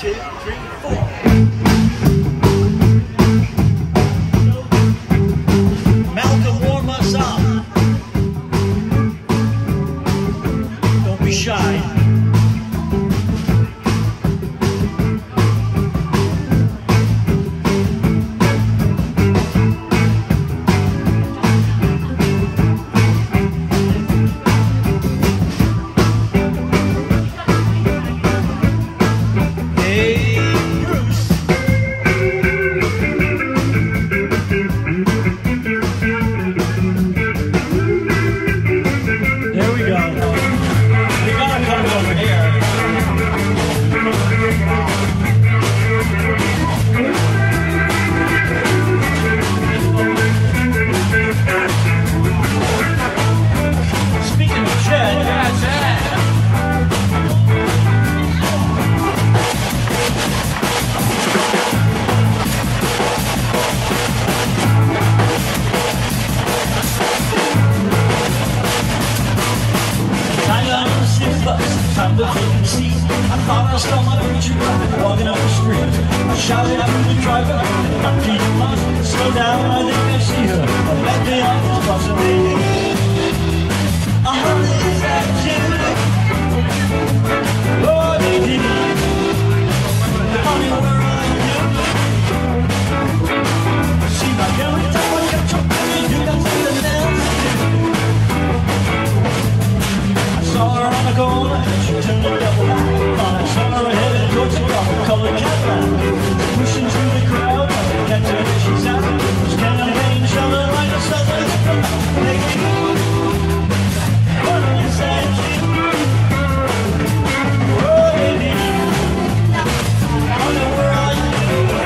2, 3, 4. Malcolm, warm us up. Don't be shy. Time to take a seat. I thought I saw my future walking up the street. I shouted out to the driver, "I'm Pete Moss, slow down, I think I see her." I met the office boss and lady. Honey, is that you? Oh, lady. Honey, where are you? Seems like every time I got your baby, you got something else to do. I saw her on the corner. She turned a double back. I saw her headed towards the colored Cadillac. Pushing through the crowd, can't tell where she's at. This campaign shouting like a southern spring. What is that you? Oh, baby. Honey, where are you?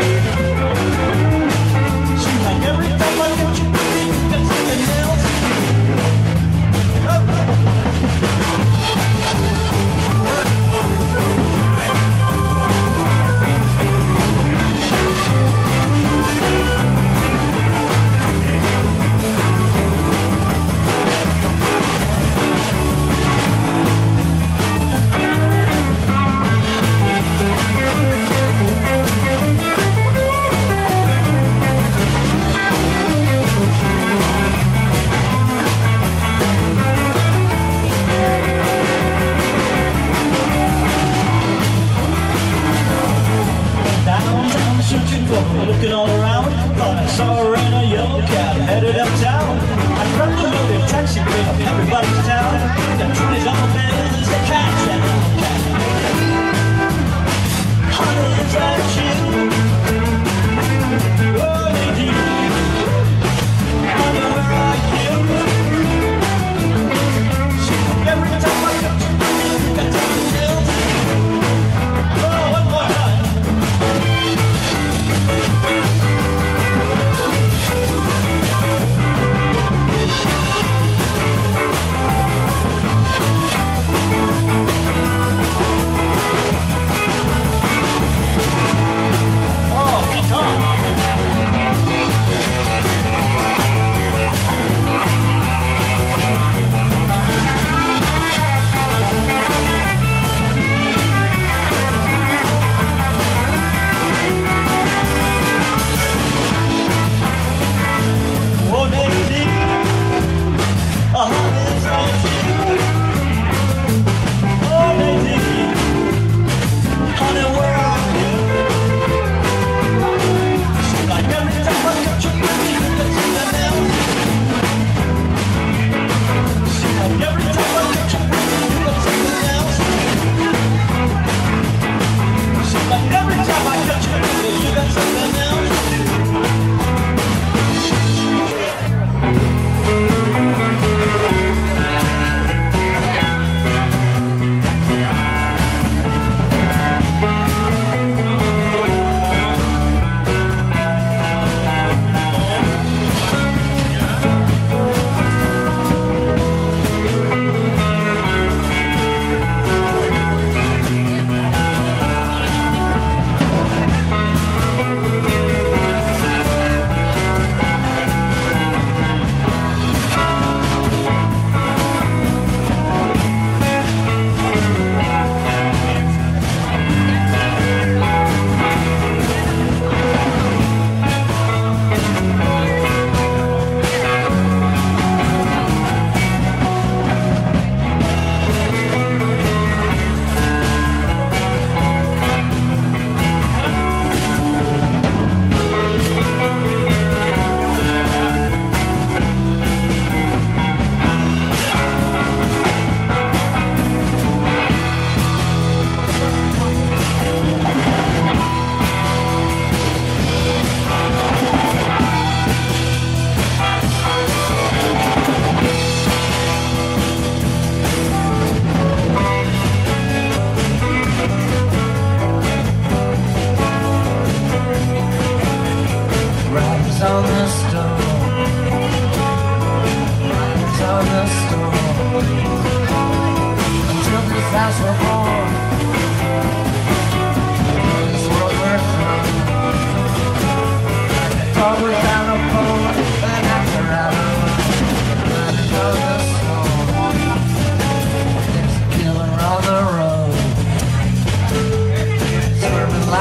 Seems like every time I get you, baby, you got something else to do. Looking all around, thought I saw her in a yellow cab headed uptown. I grabbed a loaded taxi up everybody's town. Got $20 bills, the cash and honey, is that you? Oh, lady. Honey, where are you? Every time I got you, you got $10 bills. Oh, one more time.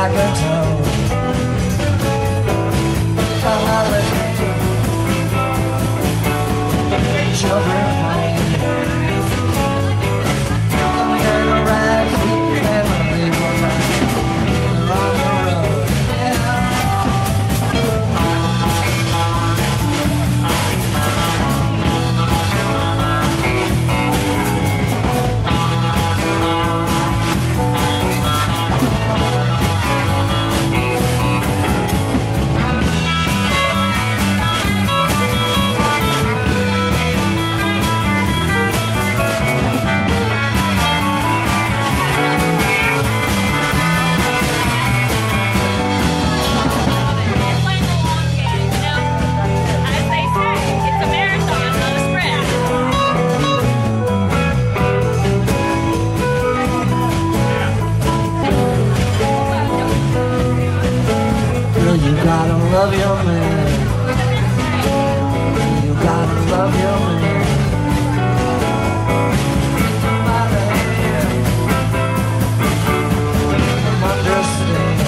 like a toad. Children playing, I'm gonna ride to your family one night along the road. You gotta love your man. You gotta love your man. Understand.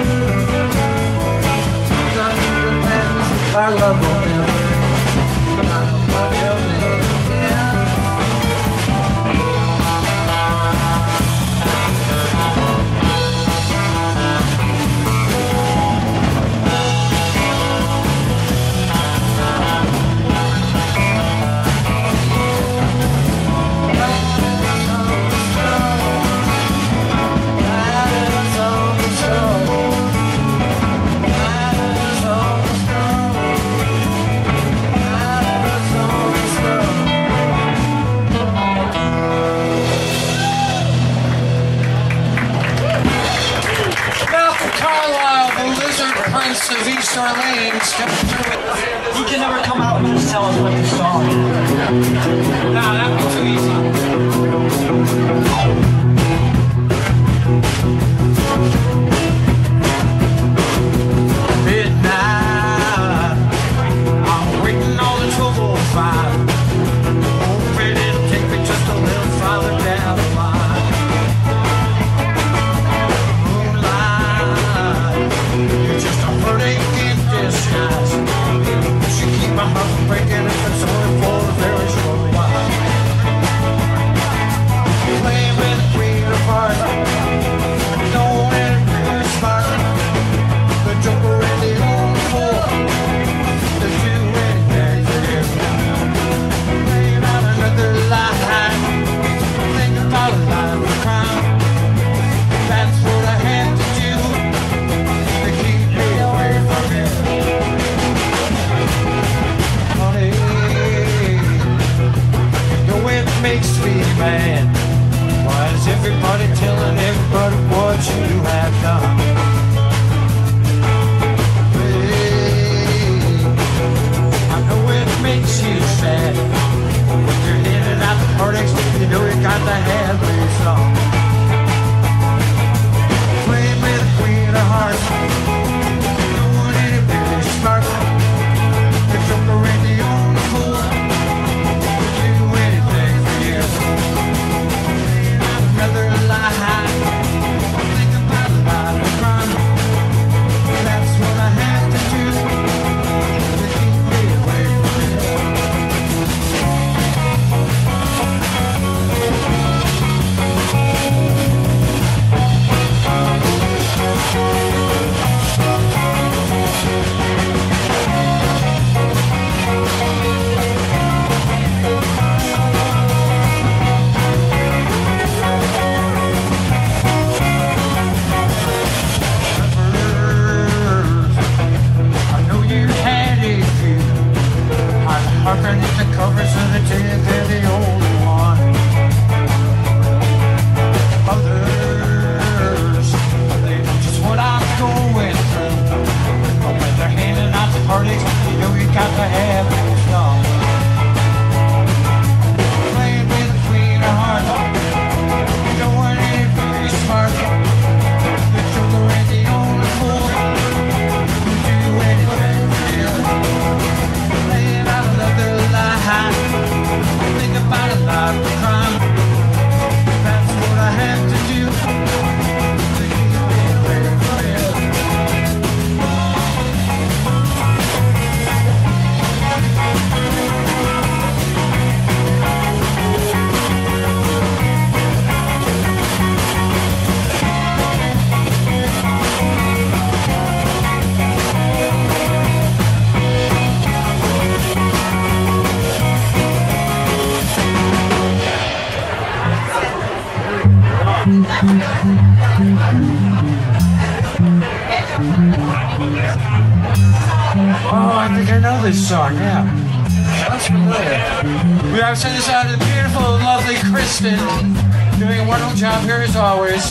Nothing depends if I love your man. You gotta love your man. Prince of East Orleans coming through it. You can never come out and just tell us what the song is. Nah, that'd be too easy. Midnight, I'm waiting on the 1205. Hoping it'll take me just a little farther down the line. You're just a heartache in disguise. You keep my heart from breaking if it's only for a very short while. Oh, I think I know this song, yeah. That's familiar. We have to send this out to the beautiful, lovely Kristen, doing a wonderful job here as always.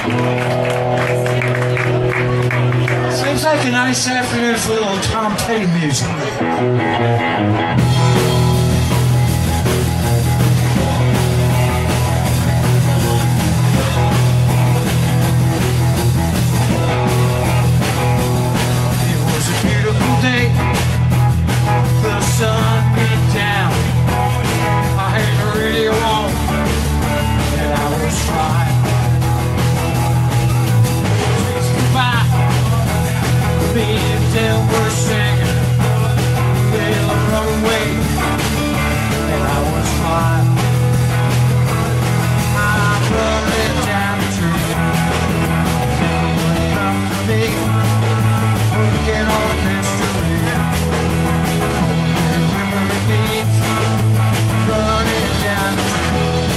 Seems like a nice afternoon for a little Tom Petty music. It was a beautiful day. The sun beat down. I had the radio on, and I was flying. Goodbye. Me and Dale were singing, they'll run away, and I was flying. I'm running down the street, and when it comes to me, forget all the mystery. Remember me, running down the street.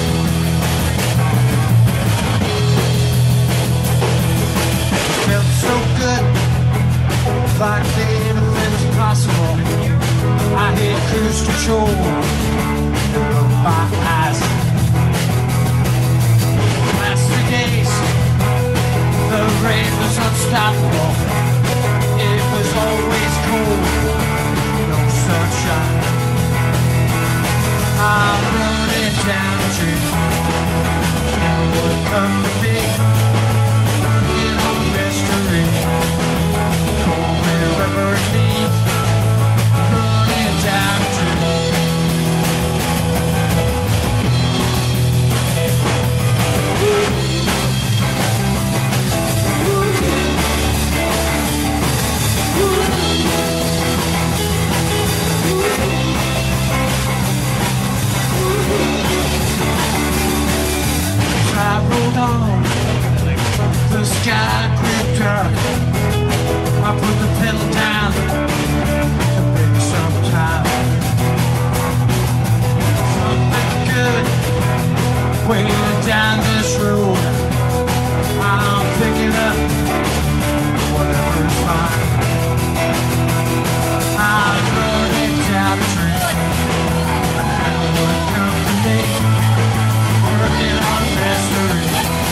It felt so good. Like anything's possible. I hit cruise control and broke my eyes. Last 3 days, the rain was unstoppable. It was always cold, no sunshine. I'm running down the street, and what come to be, you know, mystery. Wherever it leads, running down the street. As I rolled on, the sky grew dark. I put the pedal down to make some time. Something good waiting down this road. I'm picking up whatever's fine. I'm running down the street, and what comes to me, working on mystery.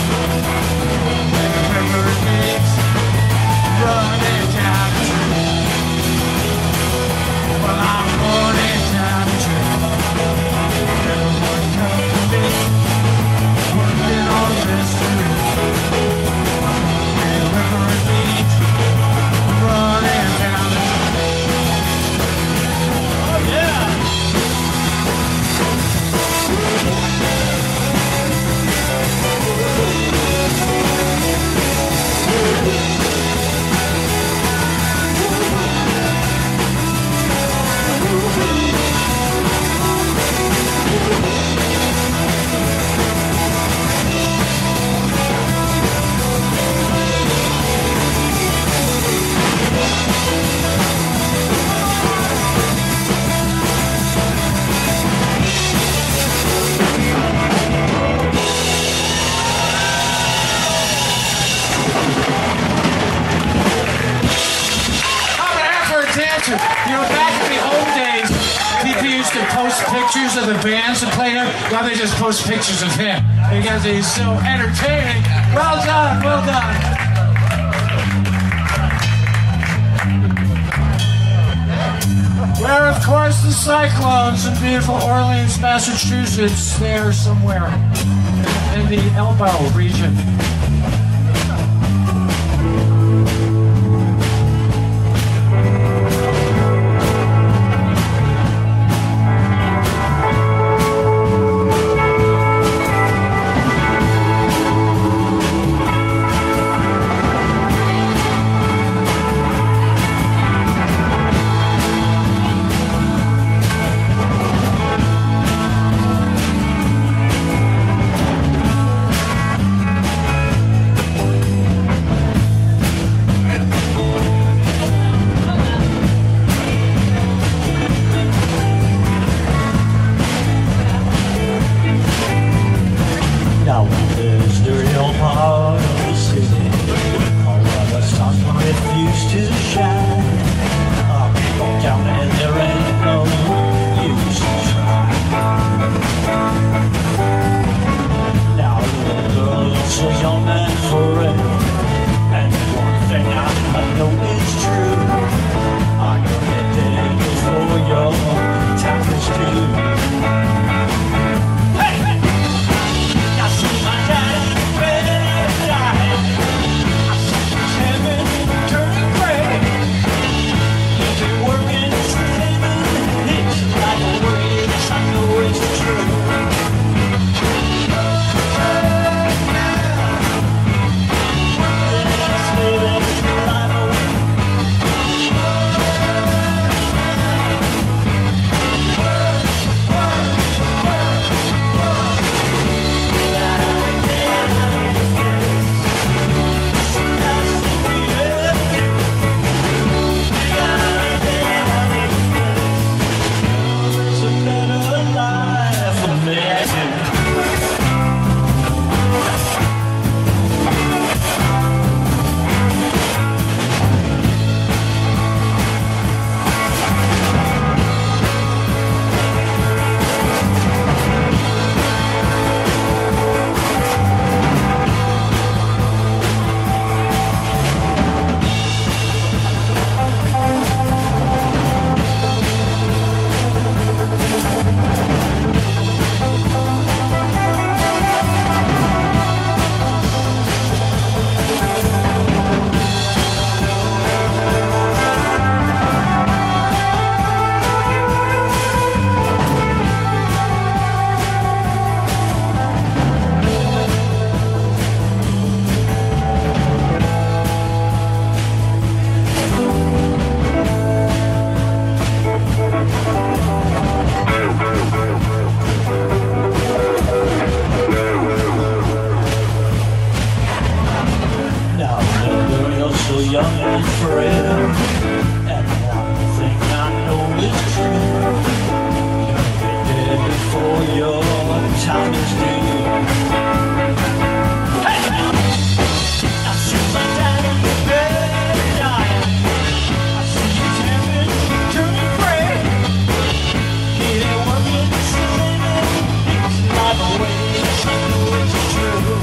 Wherever it leads, running down the street. Well, I'm running down the street. Everyone come to me, working on mystery. Wherever it leads, running down the street. Oh, yeah! You know, back in the old days, people used to post pictures of the bands that played him. Now they just post pictures of him because he's so entertaining. Well done, well done. Where, of course, the Cyclones in beautiful Orleans, Massachusetts, there somewhere in the Elbow region. young and frail, and one thing I know is true: you're dead before your time is due. Hey! I see my dad in the bed dying. I see his heaven turning gray. He ain't working, he's living his life away. I know it's true.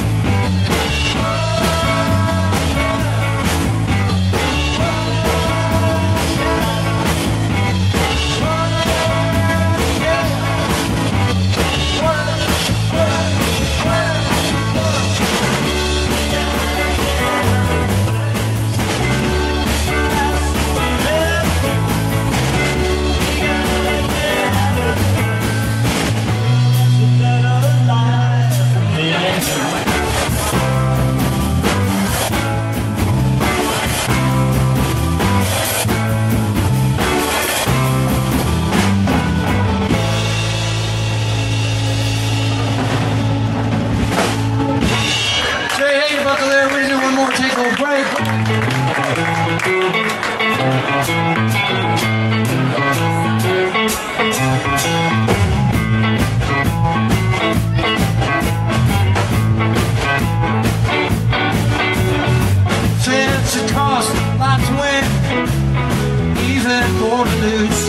Take a break. Since it costs a lot to win, even more to lose,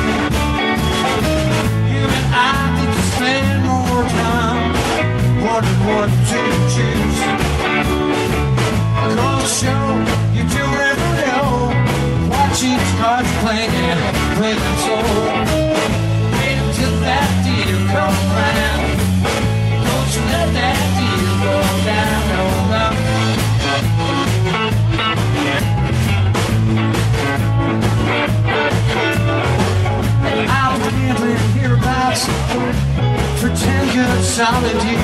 you and I need to spend more time wondering what to choose. Show you do never know. Watching cards playing and play them so. Wait until that deal comes round. Don't you let that deal go down, no, no. I've been hereabouts for 10 good solid years.